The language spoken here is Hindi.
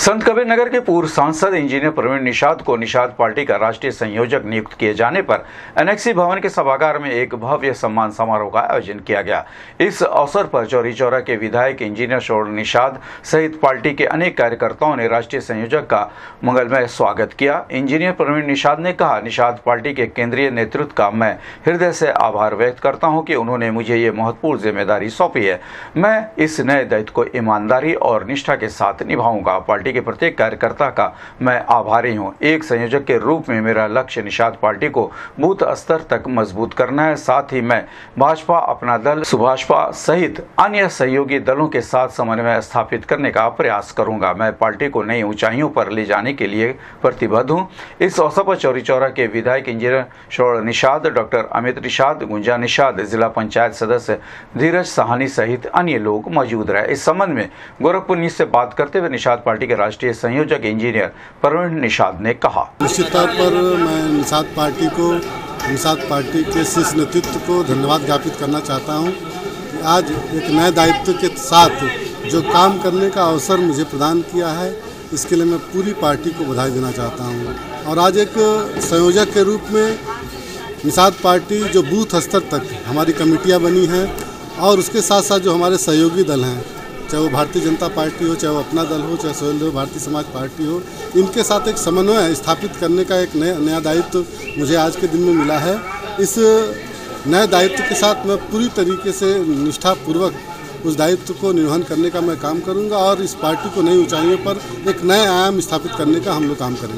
संत कबीर नगर के पूर्व सांसद इंजीनियर प्रवीण निषाद को निषाद पार्टी का राष्ट्रीय संयोजक नियुक्त किए जाने पर एनेक्सी भवन के सभागार में एक भव्य सम्मान समारोह का आयोजन किया गया। इस अवसर पर चौरी चौरा के विधायक इंजीनियर प्रवीण निषाद सहित पार्टी के अनेक कार्यकर्ताओं ने राष्ट्रीय संयोजक का मंगलमय स्वागत किया। इंजीनियर प्रवीण निषाद ने कहा, निषाद पार्टी के केंद्रीय नेतृत्व का मैं हृदय से आभार व्यक्त करता हूँ कि उन्होंने मुझे ये महत्वपूर्ण जिम्मेदारी सौंपी है। मैं इस नए दायित्व को ईमानदारी और निष्ठा के साथ निभाऊंगा। पार्टी के प्रत्येक कार्यकर्ता का मैं आभारी हूं। एक संयोजक के रूप में मेरा लक्ष्य निषाद पार्टी को बूथ स्तर तक मजबूत करना है। साथ ही मैं भाजपा, अपना दल, सुभाषपा सहित अन्य सहयोगी दलों के साथ समन्वय स्थापित करने का प्रयास करूंगा। मैं पार्टी को नई ऊंचाइयों पर ले जाने के लिए प्रतिबद्ध हूं। इस अवसर पर चौरी चौरा के विधायक इंजीनियर प्रवीण निषाद, डॉक्टर अमित निषाद, गुंजा निषाद, जिला पंचायत सदस्य धीरज साहनी सहित अन्य लोग मौजूद रहे। इस संबंध में गोरखपुर न्यूज से बात करते हुए निषाद पार्टी के राष्ट्रीय संयोजक इंजीनियर प्रवीण निषाद ने कहा, निश्चित तौर पर मैं निषाद पार्टी के शीर्ष नेतृत्व को धन्यवाद ज्ञापित करना चाहता हूं कि आज एक नए दायित्व के साथ जो काम करने का अवसर मुझे प्रदान किया है, इसके लिए मैं पूरी पार्टी को बधाई देना चाहता हूं। और आज एक संयोजक के रूप में निषाद पार्टी जो बूथ स्तर तक हमारी कमेटियां बनी हैं और उसके साथ साथ जो हमारे सहयोगी दल हैं, चाहे वो भारतीय जनता पार्टी हो, चाहे वो अपना दल हो, चाहे स्वयं भारतीय समाज पार्टी हो, इनके साथ एक समन्वय स्थापित करने का एक नया दायित्व मुझे आज के दिन में मिला है। इस नए दायित्व के साथ मैं पूरी तरीके से निष्ठापूर्वक उस दायित्व को निर्वहन करने का मैं काम करूंगा और इस पार्टी को नई ऊंचाइयों पर एक नए आयाम स्थापित करने का हम लोग काम करेंगे।